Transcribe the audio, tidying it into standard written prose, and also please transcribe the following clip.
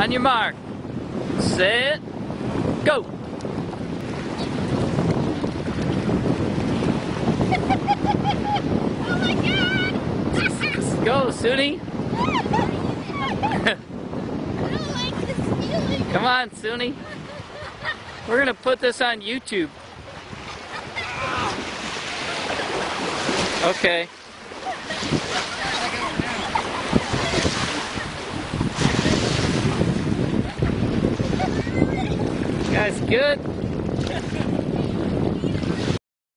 On your mark. Set. Go. Oh my God! Go, Suni. I don't like this feeling. Come on, Suni. We're gonna put this on YouTube. Okay. You guys good?